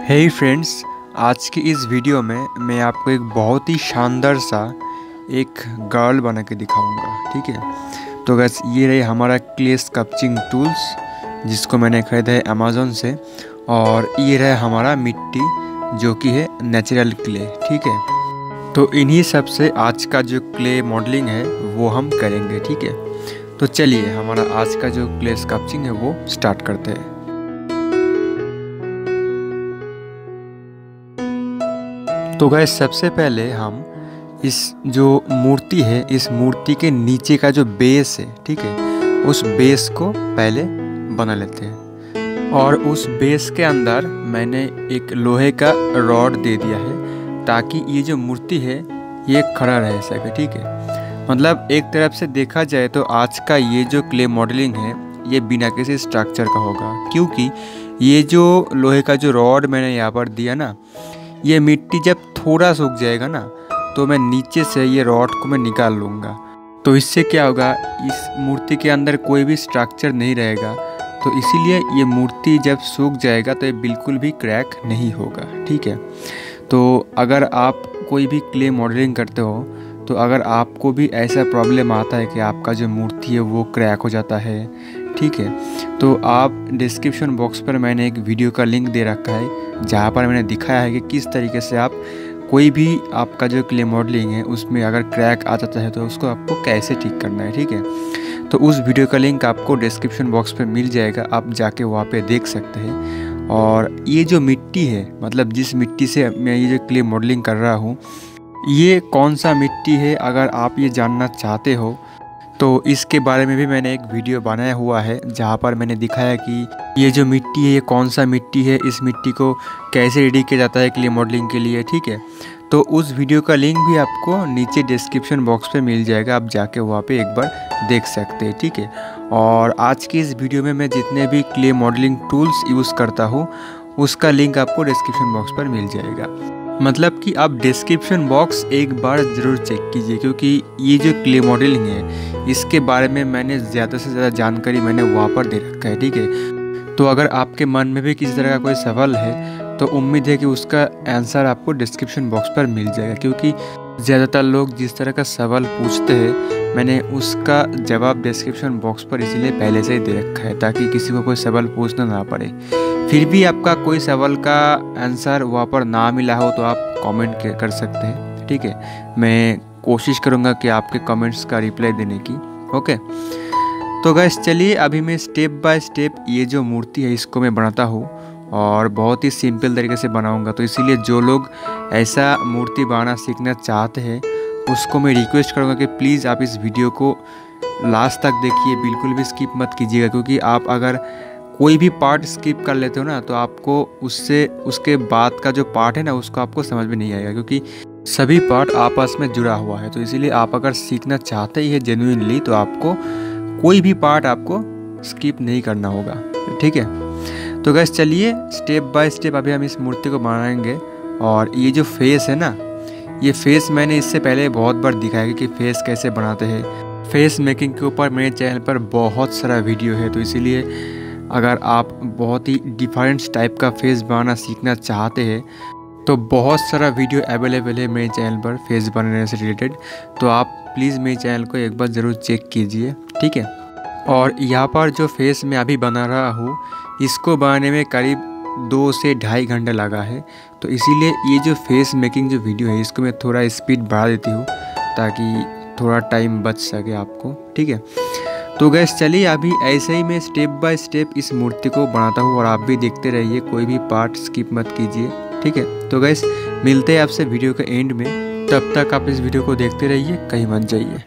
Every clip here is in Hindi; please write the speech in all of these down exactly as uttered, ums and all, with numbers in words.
हे फ्रेंड्स, आज की इस वीडियो में मैं आपको एक बहुत ही शानदार सा एक गर्ल बना के दिखाऊंगा। ठीक है, तो गैस ये रही हमारा क्ले स्कल्पचिंग टूल्स जिसको मैंने ख़रीदा है अमेज़न से, और ये रहा हमारा मिट्टी जो कि है नेचुरल क्ले। ठीक है, तो इन्हीं सब से आज का जो क्ले मॉडलिंग है वो हम करेंगे। ठीक है, तो चलिए हमारा आज का जो क्ले स्कल्पचिंग है वो स्टार्ट करते हैं। तो गाइस सबसे पहले हम इस जो मूर्ति है, इस मूर्ति के नीचे का जो बेस है, ठीक है, उस बेस को पहले बना लेते हैं। और उस बेस के अंदर मैंने एक लोहे का रॉड दे दिया है ताकि ये जो मूर्ति है ये खड़ा रह सके। ठीक है, मतलब एक तरफ से देखा जाए तो आज का ये जो क्ले मॉडलिंग है ये बिना किसी स्ट्रक्चर का होगा, क्योंकि ये जो लोहे का जो रॉड मैंने यहाँ पर दिया ना, ये मिट्टी जब थोड़ा सूख जाएगा ना तो मैं नीचे से ये रॉड को मैं निकाल लूँगा। तो इससे क्या होगा, इस मूर्ति के अंदर कोई भी स्ट्रक्चर नहीं रहेगा। तो इसीलिए ये मूर्ति जब सूख जाएगा तो ये बिल्कुल भी क्रैक नहीं होगा। ठीक है, तो अगर आप कोई भी क्ले मॉडलिंग करते हो तो अगर आपको भी ऐसा प्रॉब्लम आता है कि आपका जो मूर्ति है वो क्रैक हो जाता है, ठीक है, तो आप डिस्क्रिप्शन बॉक्स पर मैंने एक वीडियो का लिंक दे रखा है जहाँ पर मैंने दिखाया है कि किस तरीके से आप कोई भी आपका जो क्ले मॉडलिंग है उसमें अगर क्रैक आ जाता है तो उसको आपको कैसे ठीक करना है। ठीक है, तो उस वीडियो का लिंक आपको डिस्क्रिप्शन बॉक्स पे मिल जाएगा, आप जाके वहाँ पे देख सकते हैं। और ये जो मिट्टी है, मतलब जिस मिट्टी से मैं ये जो क्ले मॉडलिंग कर रहा हूँ, ये कौन सा मिट्टी है अगर आप ये जानना चाहते हो तो इसके बारे में भी मैंने एक वीडियो बनाया हुआ है जहाँ पर मैंने दिखाया कि ये जो मिट्टी है ये कौन सा मिट्टी है, इस मिट्टी को कैसे रेडी किया जाता है क्ले मॉडलिंग के लिए। ठीक है, तो उस वीडियो का लिंक भी आपको नीचे डिस्क्रिप्शन बॉक्स पे मिल जाएगा, आप जाके वहाँ पे एक बार देख सकते हैं। ठीक है, और आज की इस वीडियो में मैं जितने भी क्ले मॉडलिंग टूल्स यूज़ करता हूँ उसका लिंक आपको डिस्क्रिप्शन बॉक्स पर मिल जाएगा। मतलब कि आप डिस्क्रिप्शन बॉक्स एक बार ज़रूर चेक कीजिए, क्योंकि ये जो क्ले मॉडलिंग है इसके बारे में मैंने ज़्यादा से ज़्यादा जानकारी मैंने वहाँ पर दे रखा है। ठीक है, तो अगर आपके मन में भी किसी तरह का कोई सवाल है तो उम्मीद है कि उसका आंसर आपको डिस्क्रिप्शन बॉक्स पर मिल जाएगा, क्योंकि ज़्यादातर लोग जिस तरह का सवाल पूछते हैं मैंने उसका जवाब डिस्क्रिप्शन बॉक्स पर इसलिए पहले से ही दे रखा है ताकि किसी को कोई सवाल पूछना ना पड़े। फिर भी आपका कोई सवाल का आंसर वहाँ पर ना मिला हो तो आप कमेंट कर सकते हैं। ठीक है, मैं कोशिश करूँगा कि आपके कमेंट्स का रिप्लाई देने की। ओके, तो गाइस चलिए अभी मैं स्टेप बाय स्टेप ये जो मूर्ति है इसको मैं बनाता हूँ, और बहुत ही सिंपल तरीके से बनाऊँगा। तो इसीलिए जो लोग ऐसा मूर्ति बनाना सीखना चाहते हैं उसको मैं रिक्वेस्ट करूँगा कि प्लीज़ आप इस वीडियो को लास्ट तक देखिए, बिल्कुल भी स्किप मत कीजिएगा, क्योंकि आप अगर कोई भी पार्ट स्किप कर लेते हो ना तो आपको उससे उसके बाद का जो पार्ट है ना उसको आपको समझ में नहीं आएगा, क्योंकि सभी पार्ट आपस में जुड़ा हुआ है। तो इसीलिए आप अगर सीखना चाहते ही है जेन्युइनली तो आपको कोई भी पार्ट आपको स्किप नहीं करना होगा। ठीक है, तो गाइस चलिए स्टेप बाय स्टेप अभी हम इस मूर्ति को बनाएंगे। और ये जो फेस है ना, ये फेस मैंने इससे पहले बहुत बार दिखाया कि फेस कैसे बनाते हैं। फेस मेकिंग के ऊपर मेरे चैनल पर बहुत सारा वीडियो है, तो इसीलिए अगर आप बहुत ही डिफरेंट टाइप का फेस बनाना सीखना चाहते हैं तो बहुत सारा वीडियो अवेलेबल है मेरे चैनल पर फेस बनाने से रिलेटेड, तो आप प्लीज़ मेरे चैनल को एक बार ज़रूर चेक कीजिए। ठीक है, और यहाँ पर जो फेस मैं अभी बना रहा हूँ इसको बनाने में करीब दो से ढाई घंटे लगा है। तो इसीलिए ये जो फेस मेकिंग जो वीडियो है इसको मैं थोड़ा स्पीड बढ़ा देती हूँ ताकि थोड़ा टाइम बच सके आपको। ठीक है, तो गैस चलिए अभी ऐसे ही मैं स्टेप बाय स्टेप इस मूर्ति को बनाता हूँ और आप भी देखते रहिए, कोई भी पार्ट स्किप मत कीजिए। ठीक है, तो गैस मिलते हैं आपसे वीडियो के एंड में, तब तक आप इस वीडियो को देखते रहिए, कहीं मत जाइए।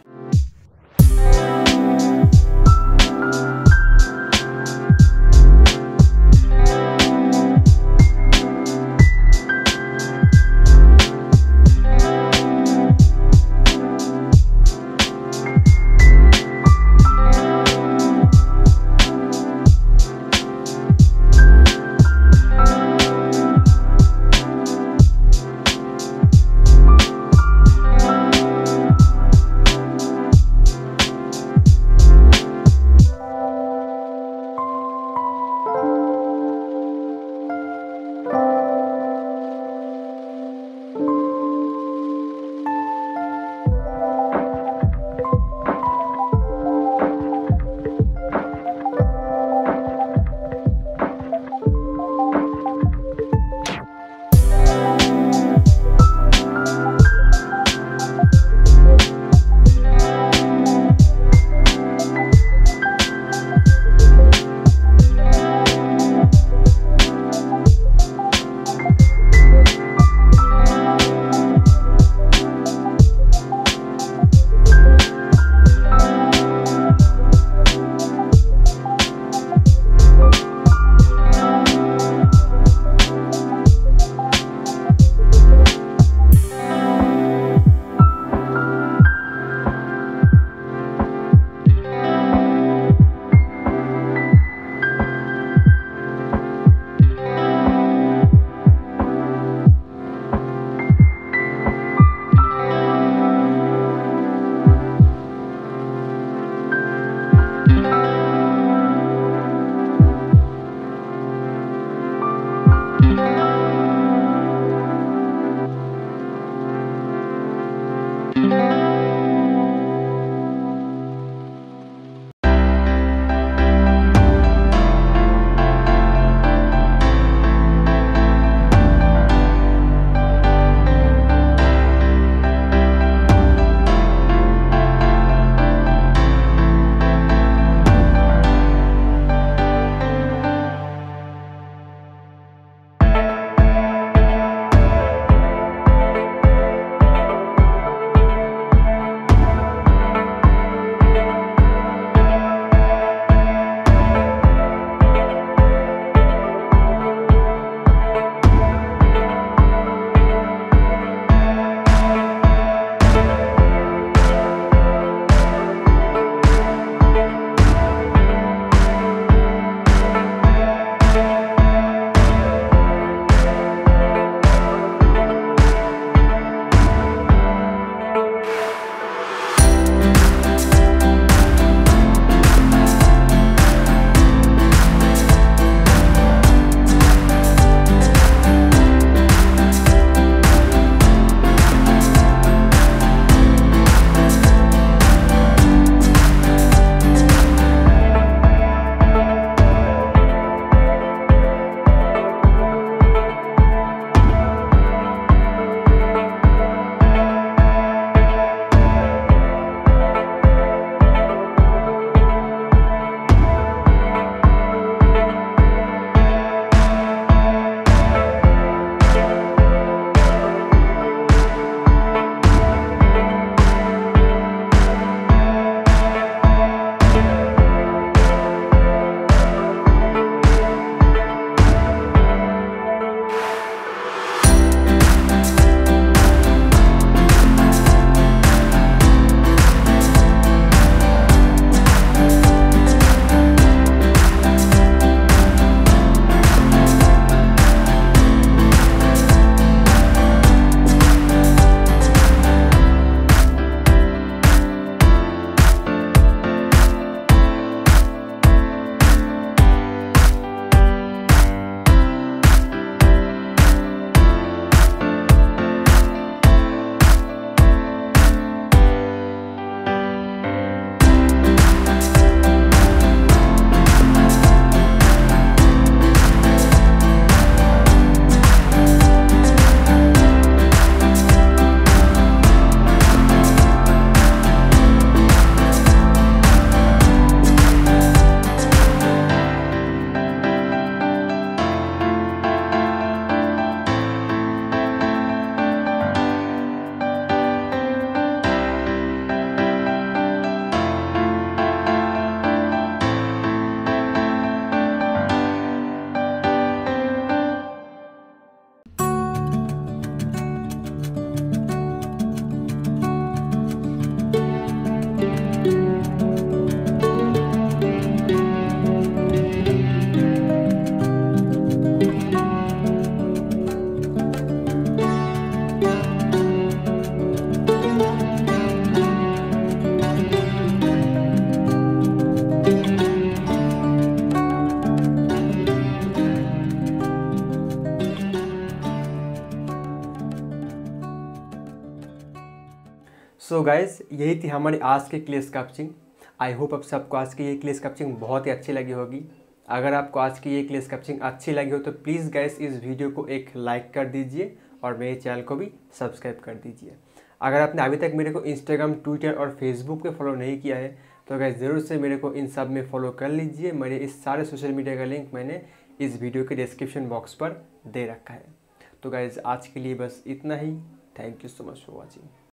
सो गाइस, यही थी हमारी आज की क्ले स्कल्पचिंग। आई होप आप सबको आज की ये क्ले स्कल्पचिंग बहुत ही अच्छी लगी होगी। अगर आपको आज की ये क्ले स्कल्पचिंग अच्छी लगी हो तो प्लीज़ गाइस इस वीडियो को एक लाइक कर दीजिए और मेरे चैनल को भी सब्सक्राइब कर दीजिए। अगर आपने अभी तक मेरे को इंस्टाग्राम, ट्विटर और फेसबुक पे फॉलो नहीं किया है तो गाइस ज़रूर से मेरे को इन सब में फॉलो कर लीजिए। मेरे इस सारे सोशल मीडिया का लिंक मैंने इस वीडियो के डिस्क्रिप्शन बॉक्स पर दे रखा है। तो गाइस आज के लिए बस इतना ही। Thank you so much for watching.